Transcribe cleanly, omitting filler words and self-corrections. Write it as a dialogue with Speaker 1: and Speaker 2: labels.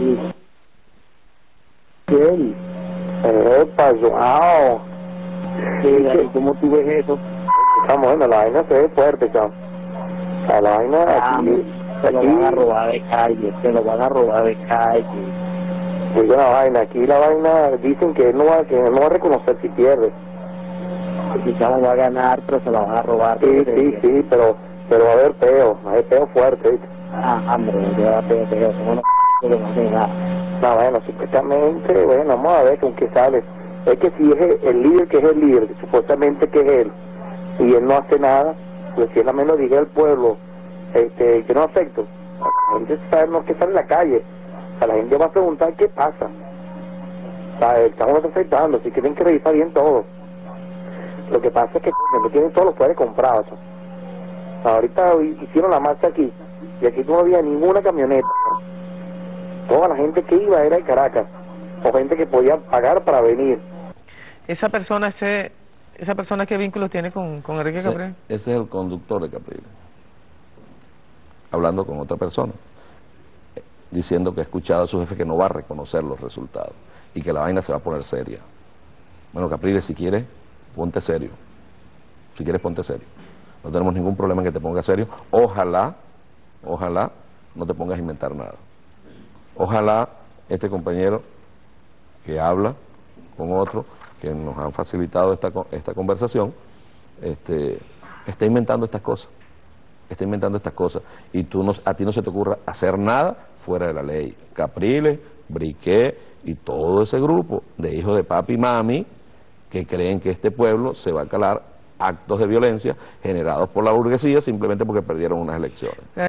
Speaker 1: Bien.
Speaker 2: Epa, wow.
Speaker 1: Sí, ¿cómo tú ves eso?
Speaker 2: Chamo, bueno, la vaina se ve fuerte, chamo. O sea, la vaina aquí...
Speaker 1: Se lo van a robar de calle, se lo van a robar de calle.
Speaker 2: Digo la vaina, aquí la vaina dicen que él no va a reconocer si pierde.
Speaker 1: El chamo va a ganar, pero se lo van a robar.
Speaker 2: Sí, pero va a haber peo fuerte, ¿viste?
Speaker 1: Hombre, yo va a peo, no hace nada.
Speaker 2: No, bueno, supuestamente, bueno, vamos a ver con qué sale. Es que si es el líder que es el líder, supuestamente que es él, y él no hace nada, pues si él al menos diga al pueblo, que no afecto, la gente sabe no que sale en la calle, o sea, la gente va a preguntar qué pasa. O sea, el chavo no está afectando, así que tienen que revisar bien todo. Lo que pasa es que no tienen todos los poderes comprados. O sea, ahorita hicieron la marcha aquí, y aquí no había ninguna camioneta, ¿no? Toda la gente que iba era de Caracas, o gente que podía pagar para venir.
Speaker 3: Esa persona, ¿qué vínculos tiene con Enrique Capriles?
Speaker 4: Ese es el conductor de Capriles, hablando con otra persona, diciendo que ha escuchado a su jefe que no va a reconocer los resultados y que la vaina se va a poner seria. Bueno, Capriles, si quieres, ponte serio. Si quieres, ponte serio. No tenemos ningún problema en que te pongas serio. Ojalá no te pongas a inventar nada. Ojalá este compañero que habla con otro, que nos han facilitado esta conversación, está inventando estas cosas. Está inventando estas cosas. Y a ti no se te ocurra hacer nada fuera de la ley. Capriles, Briquet y todo ese grupo de hijos de papi y mami que creen que este pueblo se va a calar actos de violencia generados por la burguesía simplemente porque perdieron unas elecciones.